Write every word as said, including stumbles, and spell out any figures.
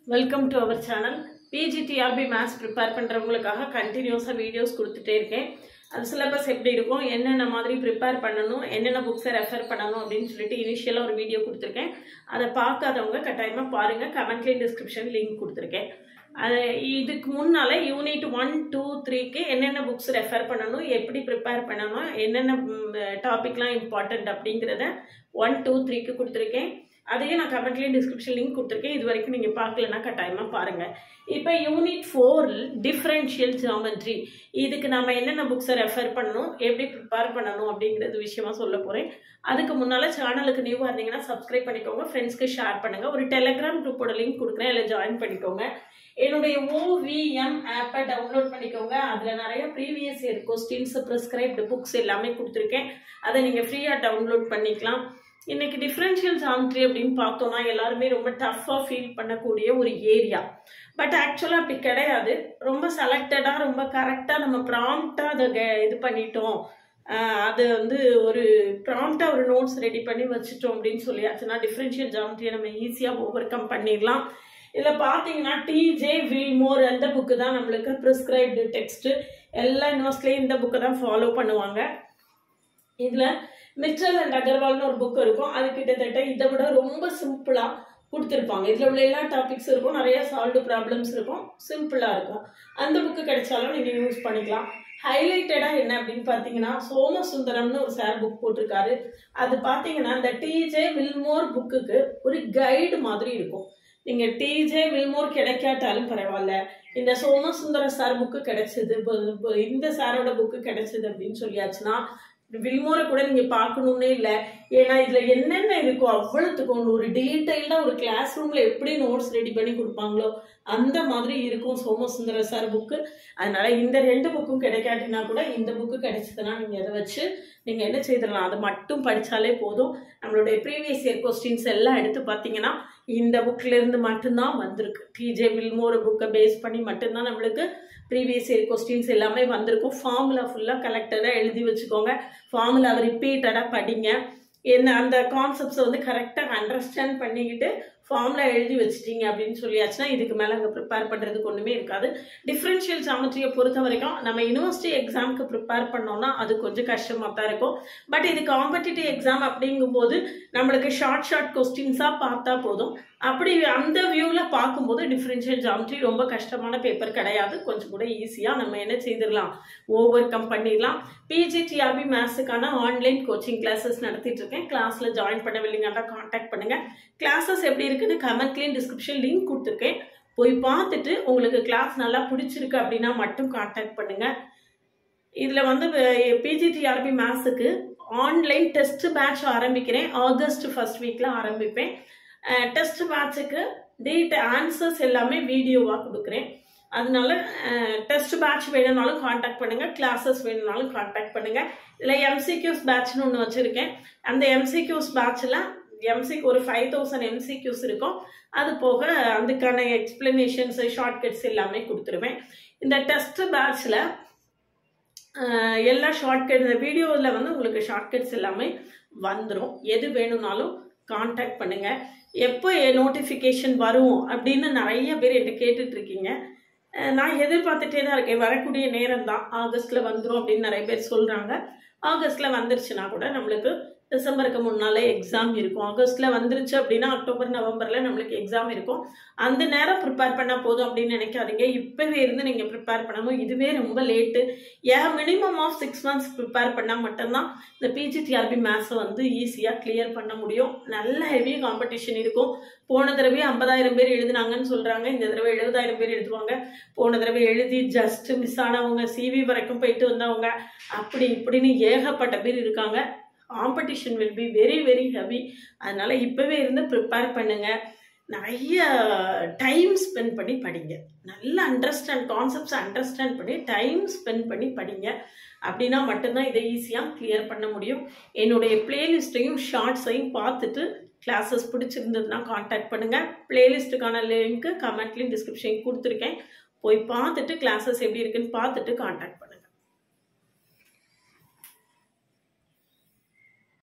Welcome to our channel. P G T R B Maths prepare பண்றவங்களுக்காக கண்டினியூஸா videos கொடுத்துட்டே இருக்கேன். அது சிலபஸ் எப்படி இருக்கும், என்னென்ன மாதிரி ப்ரிப்பேர் பண்ணணும், என்னென்ன புக்ஸை ரெஃபர் பண்ணணும் அப்படின்னு சொல்லிட்டு இனிஷியலாக ஒரு வீடியோ கொடுத்துருக்கேன். அதை பார்க்காதவங்க கட்டாயமாக பாருங்கள். கமெண்ட்லேயும் டிஸ்கிரிப்ஷன் லிங்க் கொடுத்துருக்கேன். அது இதுக்கு முன்னால் யூனிட் ஒன் டூ த்ரீக்கு என்னென்ன புக்ஸ் ரெஃபர் பண்ணணும், எப்படி ப்ரிப்பேர் பண்ணணும், என்னென்ன டாபிக்லாம் இம்பார்ட்டண்ட் அப்படிங்கிறத ஒன் டூ த்ரீக்கு கொடுத்துருக்கேன். அதையும் நான் கமெண்ட்லேயும் டிஸ்கிரிப்ஷன் லிங்க் கொடுத்துருக்கேன். இது வரைக்கும் நீங்கள் பார்க்கலன்னா கட்டாயமாக பாருங்கள். இப்போ யூனிட் ஃபோரில் டிஃப்ரென்ஷியல் ஜியாமெட்ரி, இதுக்கு நம்ம என்னென்ன புக்ஸை ரெஃபர் பண்ணணும், எப்படி ப்ரிப்பேர் பண்ணணும் அப்படிங்கிறது விஷயமா சொல்ல போகிறேன். அதுக்கு முன்னால் சேனலுக்கு நியூவாக இருந்தீங்கன்னா சப்ஸ்கிரைப் பண்ணிக்கோங்க, ஃப்ரெண்ட்ஸ்க்கு ஷேர் பண்ணுங்கள். ஒரு டெலிகிராம் குரூப்போட லிங்க் கொடுக்குறேன், அதில் ஜாயின் பண்ணிக்கோங்க. என்னுடைய ஓவிஎம் ஆப்பை டவுன்லோட் பண்ணிக்கோங்க. அதில் நிறைய previous year questions, prescribed books எல்லாமே கொடுத்துருக்கேன். அதை நீங்கள் ஃப்ரீயாக டவுன்லோட் பண்ணிக்கலாம். இன்னைக்கு டிஃப்ரென்ஷியல் ஜியாமெட்ரி அப்படின்னு பார்த்தோம்னா எல்லாருமே ரொம்ப டஃப்பாக ஃபீல் பண்ணக்கூடிய ஒரு ஏரியா. பட் ஆக்சுவலாக அப்படி கிடையாது. ரொம்ப செலக்டடாக, ரொம்ப கரெக்டாக நம்ம ப்ராம்ப்டாக அதை இது பண்ணிட்டோம், அது வந்து ஒரு ப்ராம்ப்டாக ஒரு நோட்ஸ் ரெடி பண்ணி வச்சுட்டோம் அப்படின்னு சொல்லியாச்சுன்னா டிஃப்ரென்ஷியல் ஜியாமெட்ரியை நம்ம ஈஸியாக ஓவர் கம் பண்ணிடலாம். இதில் பார்த்தீங்கன்னா டிஜே வில்மோர் அந்த புக்கு தான் நம்மளுக்கு ப்ரிஸ்கிரைப்டு டெக்ஸ்ட்டு. எல்லா யூனிவர்சிட்டிலையும் இந்த புக்கை தான் ஃபாலோ பண்ணுவாங்க. இதில் மிச்சல் அண்ட் அகர்வால்னு ஒரு புக் இருக்கும். அது கிட்டத்தட்ட இதை விட ரொம்ப சிம்பிளாக கொடுத்துருப்பாங்க. இதில் உள்ள எல்லா டாபிக்ஸ் இருக்கும், நிறைய சால்வ்டு ப்ராப்ளம்ஸ் இருக்கும், சிம்பிளாக இருக்கும். அந்த புக்கு கிடைச்சாலும் நீங்கள் யூஸ் பண்ணிக்கலாம். ஹைலைட்டடாக என்ன அப்படின்னு பார்த்தீங்கன்னா சோமசுந்தரம்னு ஒரு சார் புக் போட்டிருக்காரு. அது பார்த்தீங்கன்னா இந்த டிஜே வில்மோர் புக்குக்கு ஒரு கைடு மாதிரி இருக்கும். நீங்கள் டிஜே வில்மோர் கிடைக்காட்டாலும் பரவாயில்ல, இந்த சோமசுந்தர சார் புக்கு கிடைச்சது, இந்த சாரோட புக்கு கிடைச்சது அப்படின்னு சொல்லியாச்சுன்னா வில்மோரை கூட நீங்க பார்க்கணும்னே இல்லை. ஏன்னா இதுல என்னென்ன இருக்கோ அவ்வளவுக்கும் ஒரு டீட்டெயில்டா ஒரு கிளாஸ் ரூம்ல எப்படி நோட்ஸ் ரெடி பண்ணி கொடுப்பாங்களோ அந்த மாதிரி இருக்கும் சோமசுந்தர சார் புக்கு. அதனால இந்த ரெண்டு புக்கும் கிடைக்காட்டினா கூட இந்த புக்கு கிடைச்சதுன்னா நீங்க அதை வச்சு நீங்க என்ன செய்திடலாம், அதை மட்டும் படிச்சாலே போதும். நம்மளுடைய ப்ரீவியஸ் இயர் கொஸ்டின்ஸ் எல்லாம் எடுத்து பார்த்தீங்கன்னா இந்த புக்ல இருந்து மட்டும்தான் வந்திருக்கு. டிஜே வில்மோர் புக்கை பேஸ் பண்ணி மட்டும்தான் நம்மளுக்கு ப்ரீவியஸ் இயர் கொஸ்டின்ஸ் எல்லாமே வந்திருக்கும். ஃபார்முலா ஃபுல்லாக கலெக்டடாக எழுதி வச்சுக்கோங்க. ஃபார்முலாவை ரிப்பீட்டடாக படிங்க. என்ன அந்த கான்செப்ட்ஸை வந்து கரெக்டாக அண்டர்ஸ்டாண்ட் பண்ணிக்கிட்டு ஃபார்முலா எழுதி வச்சுட்டீங்க அப்படின்னு சொல்லியாச்சுன்னா இதுக்கு மேலே அங்கே ப்ரிப்பேர் பண்ணுறதுக்கு ஒன்றுமே இருக்காது. டிஃப்ரென்ஷியல் ஜியாமெட்ரியை பொறுத்த வரைக்கும் நம்ம யூனிவர்சிட்டி எக்ஸாமுக்கு ப்ரிப்பேர் பண்ணோம்னா அது கொஞ்சம் கஷ்டமாக தான் இருக்கும். பட் இது காம்படிட்டிவ் எக்ஸாம் அப்படிங்கும்போது நம்மளுக்கு ஷார்ட் ஷார்ட் கொஸ்டின்ஸாக பார்த்தா போதும். அப்படி அந்த வியூவில் பார்க்கும்போது டிஃப்ரென்ஷியல் ஜியாமெட்ரி ரொம்ப கஷ்டமான பேப்பர் கிடையாது. கொஞ்சம் கூட ஈஸியாக நம்ம என்ன செய்திடலாம், ஓவர் கம் பண்ணிடலாம். பிஜிடிஆர்பி மேத்ஸுக்கான ஆன்லைன் கோச்சிங் கிளாஸஸ் நடத்திட்டு இருக்கேன். கிளாஸில் ஜாயின் பண்ணவில்லைங்கன்னா கான்டாக்ட் பண்ணுங்கள். கிளாஸஸ் எப்படி இருக்குன்னு கமெண்ட்லேயும் டிஸ்கிரிப்ஷன் லிங்க் கொடுத்துருக்கேன். போய் பார்த்துட்டு உங்களுக்கு கிளாஸ் நல்லா பிடிச்சிருக்கு அப்படின்னா மட்டும் கான்டாக்ட் பண்ணுங்கள். இதில் வந்து பிஜிடிஆர்பி மேத்ஸுக்கு ஆன்லைன் டெஸ்ட் பேட்ச் ஆரம்பிக்கிறேன். ஆகஸ்ட் ஃபர்ஸ்ட் வீக்கில் ஆரம்பிப்பேன். டெஸ்ட் பேட்சுக்கு டேட் ஆன்சர்ஸ் எல்லாமே வீடியோவாக கொடுக்குறேன். அதனால டெஸ்ட் பேட்ச் வேணும்னாலும் கான்டாக்ட் பண்ணுங்கள், கிளாஸஸ் வேணும்னாலும் கான்டாக்ட் பண்ணுங்கள். இதில் எம்சிக்யூஸ் பேட்ச்னு ஒன்று வச்சுருக்கேன். அந்த எம்சிக்யூஸ் பேட்சில் எம்சிக்கு ஒரு ஃபைவ் தௌசண்ட் எம்சிக்யூஸ் இருக்கும். அது போக அதுக்கான எக்ஸ்பிளனேஷன்ஸ், ஷார்ட்கட்ஸ் எல்லாமே கொடுத்துருவேன். இந்த டெஸ்ட் பேட்சில் எல்லா ஷார்ட்கட் வீடியோவில் வந்து உங்களுக்கு ஷார்ட்கட்ஸ் எல்லாமே வந்துடும். எது வேணும்னாலும் கான்டாக்ட் பண்ணுங்கள். எப்போ நோட்டிஃபிகேஷன் வரும் அப்படின்னு நிறைய பேர் என்கிட்ட கேட்டுட்ருக்கீங்க. நான் எதிர்பார்த்துட்டே தான் இருக்கேன். வரக்கூடிய நேரம் தான் ஆகஸ்ட்டில் வந்துடும் அப்படின்னு நிறைய பேர் சொல்கிறாங்க. ஆகஸ்ட்டில் வந்துருச்சுன்னா கூட நம்மளுக்கு டிசம்பருக்கு முன்னாலே எக்ஸாம் இருக்கும். ஆகஸ்ட்டில் வந்துருச்சு அப்படின்னா அக்டோபர் நவம்பரில் நம்மளுக்கு எக்ஸாம் இருக்கும். அந்த நேரம் ப்ரிப்பேர் பண்ணால் போதும் அப்படின்னு நினைக்காதீங்க. இப்போவே இருந்து நீங்கள் ப்ரிப்பேர் பண்ணணும். இதுவே ரொம்ப லேட்டு. ஏன் minimum of six months prepare பண்ணால் மட்டும்தான் இந்த பிஜிடிஆர்பி மேத்ஸை வந்து ஈஸியாக கிளியர் பண்ண முடியும். நல்ல ஹெவி காம்படிஷன் இருக்கும். போன தடவை ஐம்பதாயிரம் பேர் எழுதினாங்கன்னு சொல்கிறாங்க. இந்த தடவை எழுபதாயிரம் பேர் எழுதுவாங்க. போன தடவை எழுதி ஜஸ்ட் மிஸ் ஆனவங்க, சிவி வரைக்கும் போயிட்டு வந்தவங்க, அப்படி இப்படின்னு ஏகப்பட்ட பேர் இருக்காங்க. Competition will be very very heavy. அதனால் இப்போவே இருந்து ப்ரிப்பேர் பண்ணுங்கள். நிறைய டைம் ஸ்பெண்ட் பண்ணி படிங்க. நல்லா அண்டர்ஸ்டாண்ட் கான்செப்ட்ஸை அண்டர்ஸ்டாண்ட் பண்ணி டைம் ஸ்பெண்ட் பண்ணி படிங்க. அப்படின்னா மட்டும்தான் இதை ஈஸியாக கிளியர் பண்ண முடியும். என்னுடைய பிளேலிஸ்ட்டையும் ஷார்ட்ஸையும் பார்த்துட்டு கிளாஸஸ் பிடிச்சிருந்ததுன்னா கான்டாக்ட் பண்ணுங்கள். பிளேலிஸ்ட்டுக்கான லிங்க்கு கமெண்ட்லேயும் டிஸ்கிரிப்ஷன் கொடுத்துருக்கேன். போய் பார்த்துட்டு கிளாஸஸ் எப்படி இருக்குன்னு பார்த்துட்டு கான்டாக்ட் பண்ணுங்கள்.